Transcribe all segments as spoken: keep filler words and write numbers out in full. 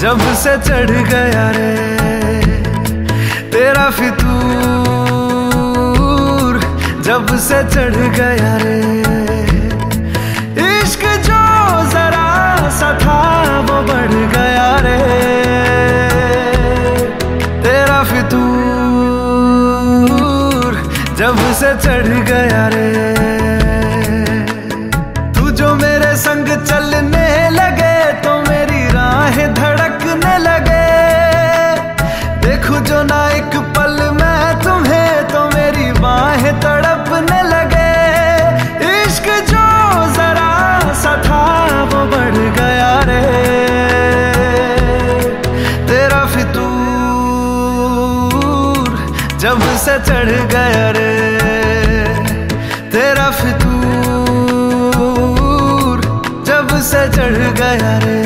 जब से चढ़ गया रे तेरा फितूर, जब से चढ़ गया रे इश्क जो जरा सा था वो बढ़ गया रे तेरा फितूर, जब से चढ़ गया रे। तू जो मेरे संग चलने लगे तो मेरी राहें धड़कने लगे, देखूं जो ना एक पल मैं तुम्हें तो मेरी बाहें तड़पने लगे। इश्क जो जरा सा था वो बढ़ गया रे तेरा फितूर, जब से चढ़ गया रे तेरा फितूर, जब से चढ़ गया रे।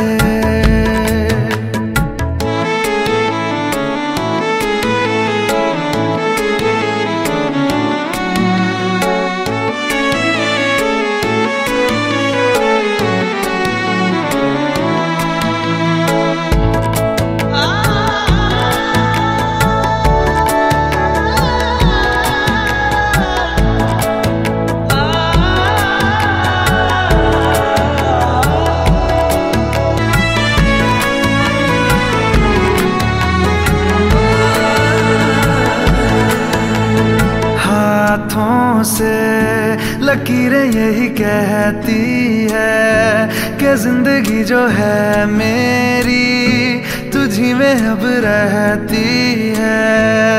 हाथों से लकीरें यही कहती है कि जिंदगी जो है मेरी तुझी में अब रहती है।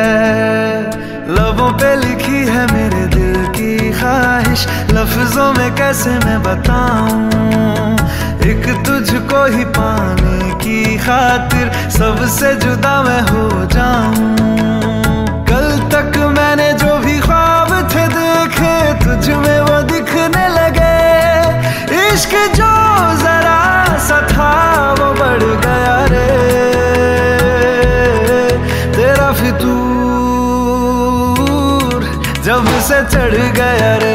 लबों पे लिखी है मेरे दिल की ख्वाहिश, लफ्जों में कैसे मैं बताऊं, एक तुझको ही पाने की खातिर सबसे जुदा मैं हो जाऊं। कल तक मैंने जो भी ख्वाब थे देखे तुझ में वो दिखने लगे, इश्क जो जरा सा था वो बढ़ गया रे तेरा फितूर, जब से चढ़ गया रे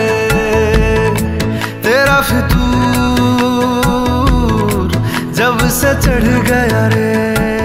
तेरा फितूर, जब से चढ़ गया रे।